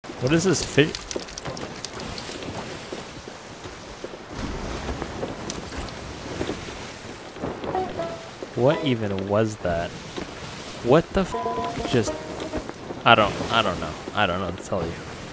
What is this fish? What even was that? What the f just I don't know. I don't know what to tell you.